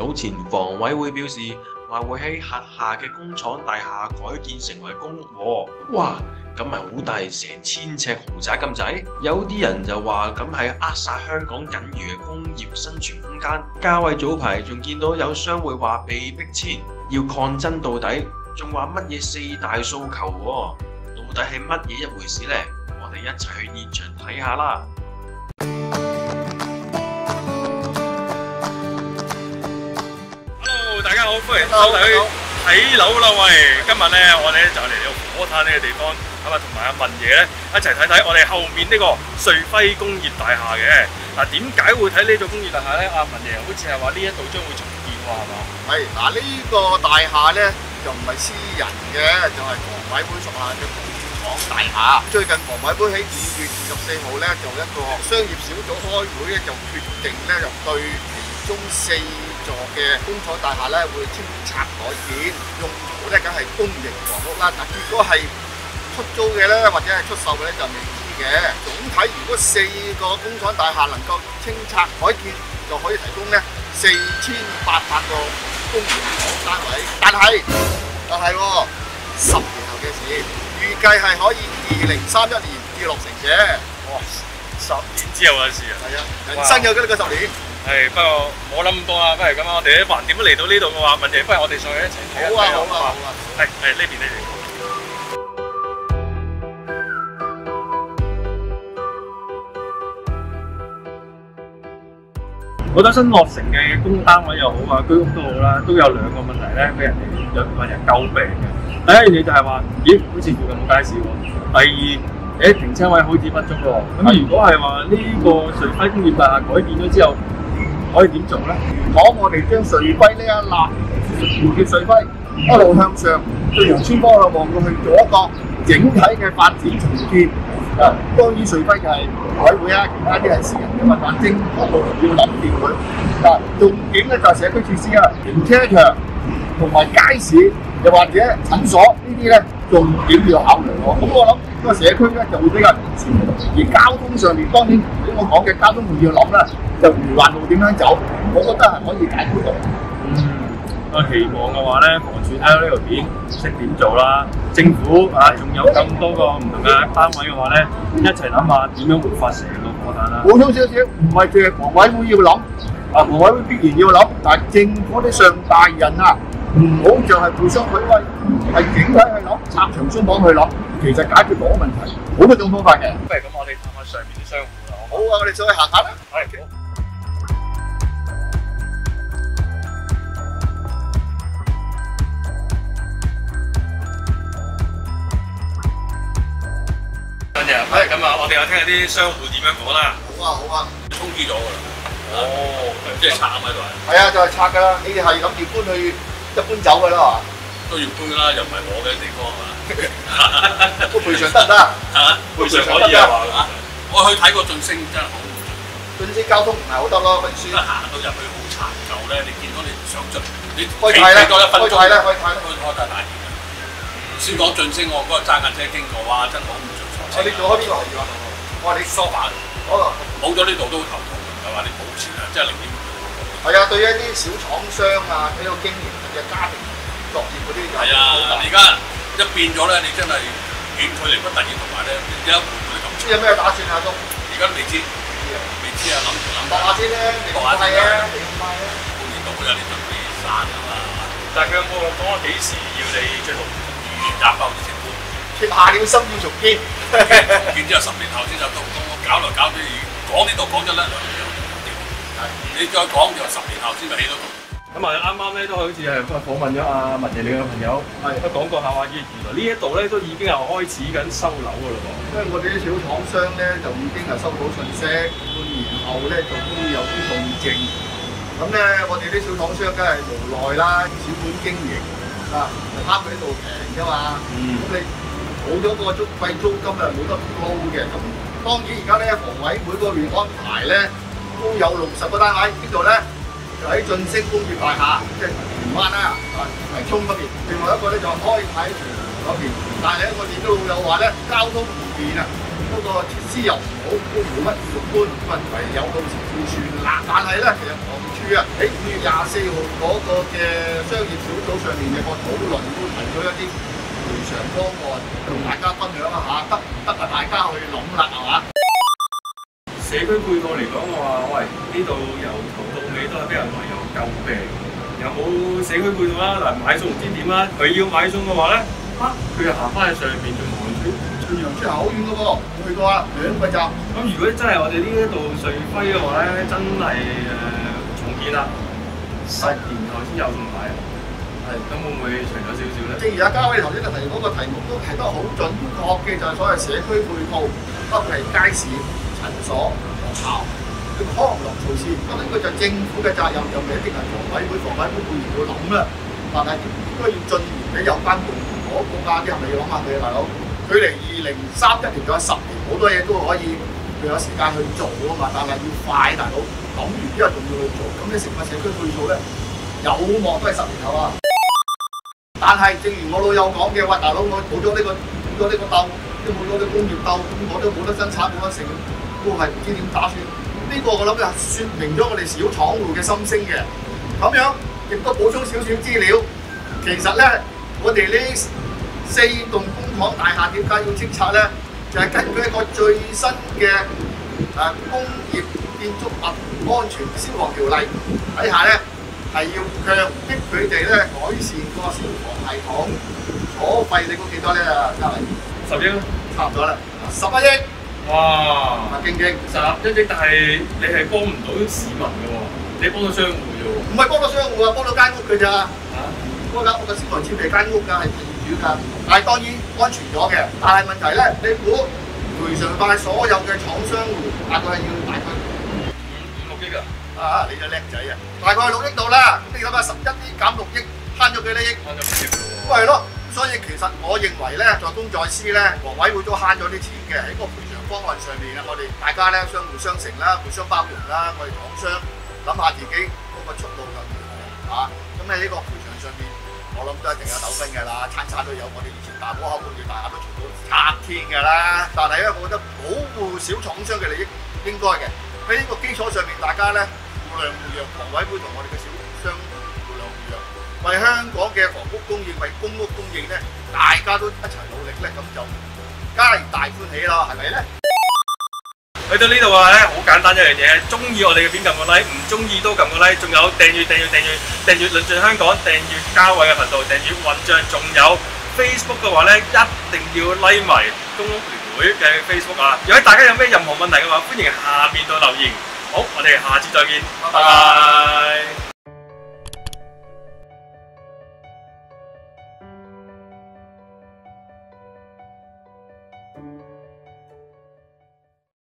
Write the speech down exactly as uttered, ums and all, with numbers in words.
早前房委會表示話會喺轄下嘅工廠大廈改建成為公屋喎，哇！咁咪好大成千尺豪宅咁滯？有啲人就話咁係扼殺香港僅餘嘅工業生存空間。加惠早排仲見到有商會話被逼遷，要抗爭到底，仲話乜嘢四大訴求喎？到底係乜嘢一回事呢？我哋一齊去現場睇下啦！ 大家好，歡迎收睇睇樓啦喂！今日咧，我哋咧就嚟到火炭呢個地方，咁啊同埋阿文爺咧一齊睇睇我哋後面呢個瑞輝工業大廈嘅。嗱，點解會睇呢座工業大廈咧？阿文爺好似係話呢一度將會重建喎，係嘛？ 係嗱，呢個大廈咧就唔係私人嘅，就係房委會屬下嘅工廠大廈。最近房委會喺五月二十四號咧，就一個商業小組開會咧，就決定咧就對其中四座嘅工廠大廈咧會清拆改建，用途咧梗係公營房屋啦。但結果係出租嘅咧，或者係出售嘅咧就未知嘅。總體如果四個工廠大廈能夠清拆改建，就可以提供咧四千八百個公營房屋單位。但係但係喎，十年後嘅事，預計係可以二零三一年至落成嘅。 哇！十年之後嘅事啊！ 係啊，人生有幾多個十年？ 係，不過冇諗咁多啦，不如咁啊！我哋咧橫掂都嚟到呢度嘅話，文爺，不如我哋上去一齊睇一睇啦。 好啊，好啊，好啊！ 係係呢邊呢邊。好多新落成嘅公單位又好啊，居屋都好啦，都有兩個問題咧，俾人哋有問人詬病嘅。第一樣嘢就係話，咦，好似附近冇街市喎。第二，誒停車位好似不足喎。咁如果係話呢個瑞輝工業大廈改建咗之後，可以點做咧？ 如果我哋將瑞輝呢一立叫瑞輝一路向上，對洋村方向望過去，做一個整體嘅發展重建。啊，當然瑞輝就係房委會啊，其他啲係私人嘅嘛，但政府要諗掂佢。嗱，重點咧就係社區設施啊，停車場同埋街市，又或者診所呢啲咧，重點要考慮喎。咁我諗個社區咧就會比較完善，而交通上面當然頭先我講嘅交通要諗啦，就如環路點樣走，我覺得係可以解決到。 嗯，我期望嘅話咧，房署睇到呢條片識點做啦，政府啊仲有咁多個唔同嘅單位嘅話咧，一齊諗下點樣活化成個火炭啦。 補充少少，唔係淨係房委會要諗，啊房委會必然要諗，但係政府啲上大人啊，唔好就係互相詆毀，係整體去諗，拆牆鬆綁去諗，其實解決到問題，好多種方法嘅。 不如咁，我哋探下上面啲商戶啦。 好啊，我哋上去行下啦。 係。文爺，係咁啊！我哋又聽下啲商戶點樣講啦。 好啊，好啊。 通知咗㗎啦。 哦， 即係拆喺度係。 係啊，就係拆㗎啦。你哋係諗住搬去一搬走㗎啦嘛？ 都要搬啦，又唔係我嘅地方係嘛？ 都賠償得唔得？ 嚇？ 賠償可以啊嘛？ 我去睇過晉升真係好， 晉升交通唔係好得咯，運輸。 行到入去好殘舊咧，你見到你唔想進，你開睇啦， 多一分鐘。 開睇啦，開睇啦。 開開得大件嘅。先講晉升，我嗰日揸架車經過，哇！真係好唔順暢。 我哋做開邊個行業啊？我話你梳化， 哦， 冇咗呢度都好頭痛，係話你保持啊，即係零點五。 係啊，對一啲小廠商啊，喺度經營嘅家庭作業嗰啲有係啊，而家一變咗咧，你真係遠距離不特止，同埋咧一換佢咁。 有咩打算啊？都而家未知，未知啊，諗住諗落下先咧，你唔快啊，你唔快啊。 半年到有啲準備散㗎嘛。 但係佢有冇講話幾時要你最後二月廿八號之前搬？ 貼下了心要重建， 然之後十年後先就到，我搞來搞去講呢度講咗一兩年又掂，你再講就十年後先就起到度。 咁啊，啱啱咧都好似係訪問咗阿文爺你嘅朋友，係都講過下話，原來呢一度咧都已經係開始緊收樓㗎嘞喎。 因為我哋啲小廠商咧就已經係收到信息，半年後咧就都會有啲動靜。咁咧，我哋啲小廠商梗係無奈啦，小本經營啊，貪佢呢度平啫嘛。 嗯。 咁你冇咗個租貴租金啊，冇得高嘅。咁當然而家咧房委會嗰邊安排咧都有六十個單位，邊度咧？就喺晉升工業大廈，即係荃灣啦，啊葵涌嗰邊。另外一個咧就開泰屯嗰邊。但係咧，我見到老友話咧交通唔便啊， 嗰個設施又唔好，都冇乜要搬，咁啊唯有到時要算啦。但係咧，其實房署啊喺五月廿四號嗰個嘅商業小組上面嘅個討論都提咗一啲賠償方案，同大家分享一下，得唔得啊？大家去諗啦，係嘛？ 社區配套嚟講嘅話，喂，呢度由頭到尾都係俾人話有詬病，有冇社區配套啦？嗱，買餸唔知點啦，佢要買餸嘅話咧，啊，佢又行翻去上面仲望住長陽村好遠嘅喎，去過啦，兩個站。 咁如果真係我哋呢一度瑞輝嘅話咧，真係誒、呃、重建啦，十年後先有餸買，係咁會唔會長咗少少咧？ 正如阿嘉偉頭先就提嗰個題目都提得好準確嘅，就係所謂社區配套，包括係街市、診所、學校嘅康樂措施。咁呢個就政府嘅責任，就唔係一定係房委會，房委會固然要諗啦，但係應該要進言俾有關部門嗰個價啲係咪要諗下佢啊，大佬？距離二零三一年仲有十年，好多嘢都可以佢有時間去做啊嘛，但係要快，大佬諗完之後仲要去做，咁你成個社區配套咧，有望都係十年後啊！但係正如我老友講嘅話，大佬我冇咗呢個冇咗呢個竇，都冇咗啲工業竇，咁我都冇得生產，冇得成，都係唔知點打算。呢、這個我諗就説明咗我哋小廠戶嘅心聲嘅。咁樣亦都補充少少資料，其實咧我哋呢四棟工廠大廈點解要清拆咧？就係、是、根據一個最新嘅誒、啊、工業建築物安全消防條例底下咧。係要強迫佢哋咧改善個消防系統，所費你估幾多咧啊？嘉偉， 十億， 差唔多啦，十一億。 哇！ 勁勁， 十一億，但係你係幫唔到市民嘅喎，你幫到商戶啫喎。 唔係幫到商戶啊，幫到間屋嘅咋。 嚇？ 嗰間屋嘅消防設備間屋㗎，係業主㗎，但係當然安全咗嘅。但係問題咧，你估賠償翻所有嘅廠商戶，大概係要大概五五六億啊？ 啊！你就叻仔啊！大概係六億度啦，咁你諗下十一億減六億，慳咗幾多億？ 慳咗幾億喎？ 咁係咯，所以其實我認為咧，在公在私咧，房委會都慳咗啲錢嘅喺個賠償方案上面啊！我哋大家咧相互相成啦，互相包容啦，我哋廠商諗下自己嗰個速度就如何啊！咁喺呢個賠償上面，我諗都一定有糾紛㗎啦，餐餐都有。我哋以前大窩口工業大廈都嘈到拆天㗎啦，但係咧，我覺得保護小廠商嘅利益應該嘅。喺呢個基礎上面，大家咧互諒互讓，房委會同我哋嘅小商互諒互讓，為香港嘅房屋供應、為公屋供應咧，大家都一齊努力咧，咁就皆大歡喜啦，係咪咧？ 去到呢度話咧，好簡單一樣嘢，中意我哋嘅片撳個 like， 唔中意都撳個 like， 仲有訂閱、訂閱、訂閱、訂閱論盡香港，訂閱嘉偉嘅頻道，訂閱混帳，仲有 Facebook 嘅話咧，一定要 like 埋公屋聯會嘅 Facebook 啊！如果大家有咩任何問題嘅話，歡迎下面度留言。好，我哋下次再見，拜拜。 拜拜。